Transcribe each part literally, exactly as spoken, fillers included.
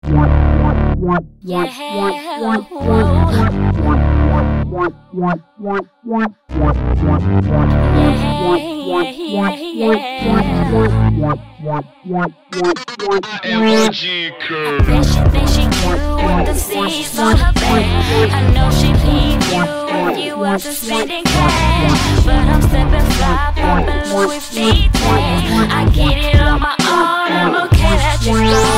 Yeah, I bet she thinks she cute with the C's on her back. I know she leave you if you wasn't spending cash, but I'm stepping fly, popping Louis V tags. I get it on my own, I'm okay that you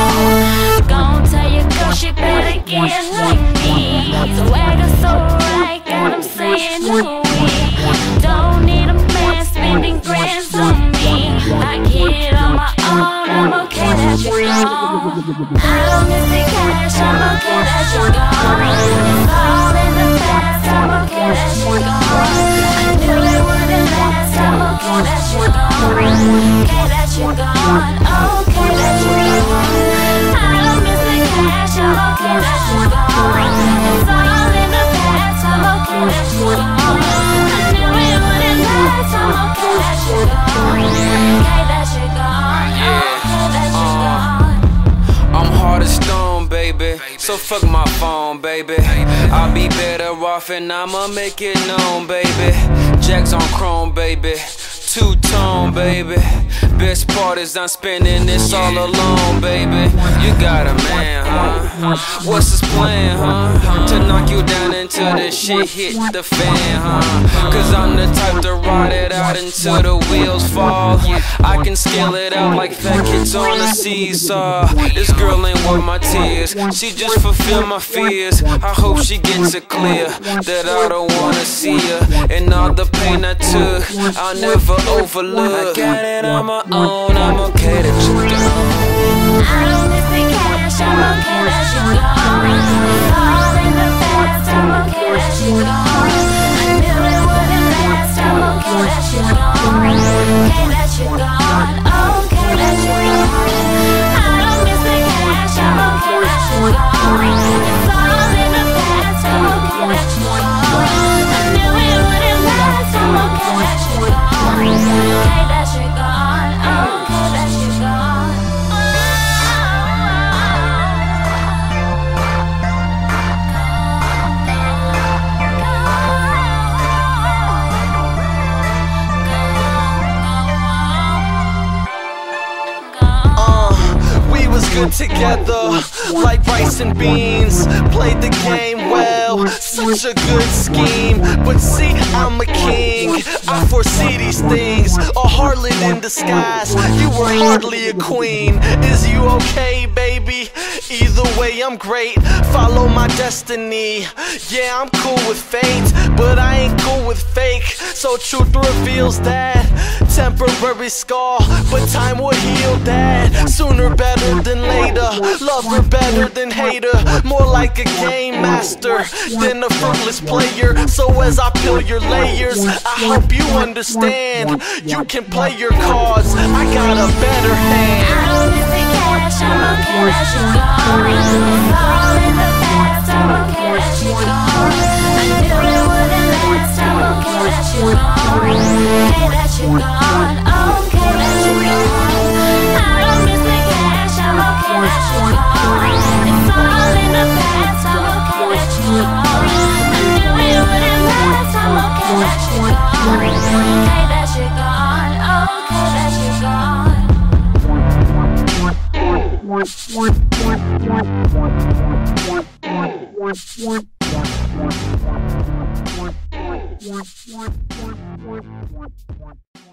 go. Gon' tell your girl she better get like me. So act her so right, got 'em saying no we don't need a man spending grands on me. I get it on my own, I'm okay that you go. I don't miss the cash, I'm okay that you're gone. It's all in the past, I'm okay that you're gone. I knew it wouldn't last, I'm okay that you're gone. Okay that you're gone, okay that you're gone. I don't miss the cash, I'm okay that you're gone. It's all in the past, I'm okay that you're gone. I knew it wouldn't last, I'm okay that you're gone. Okay that you're gone, okay that you're gone. I'm hard as stone, baby, so fuck my phone, baby. I'll be better off and I'ma make it known, baby. Jacks on chrome, baby, two-tone, baby. Best part is I'm spending this all alone, baby. You got a man, huh? What's his plan, huh? To knock you down until the shit hit the fan, huh? Cause I'm the type to ride it out until the wheels fall. I can scale it out like fat kids on a seesaw. This girl ain't worth my tears, she just fulfill my fears. I hope she gets it clear that I don't wanna see her, and all the pain I took I'll never overlook. I got it on my own, I'm okay that you gone. I don't miss the cash, I'm okay that you gone. It's all in the past, I'm okay that you gone. I knew it wouldn't last, I'm okay that you gone. Okay that you gone, okay that you gone. I don't miss the cash, I'm okay that you gone. It's all in the past, I'm okay that you gone. I knew it wouldn't last, I'm okay that you gone. Okay that you gone, okay that you gone. Good together, like rice and beans. Played the game well, such a good scheme. But see, I'm a king, I foresee these things. A harlot in disguise, you were hardly a queen. Is you okay, baby? Either way, I'm great, follow my destiny. Yeah, I'm cool with fate, but I ain't cool with fake. So truth reveals that temporary scar, but time will heal that. Sooner better than later, love her better than hate her. More like a game master than a fruitless player. So as I peel your layers, I hope you understand. You can play your cards, I got a better hand. I don't miss the cash, I'm okay that you gone. It's all in the past, I'm okay that you gone. I knew it wouldn't last, I'm okay that you gone. Okay that you gone, okay that you gone. I don't miss the cash, I'm okay that you gone. It's all in the past, I'm okay that you gone. I knew it wouldn't last, I'm okay that you gone. Okay that you gone, okay that you gone. What?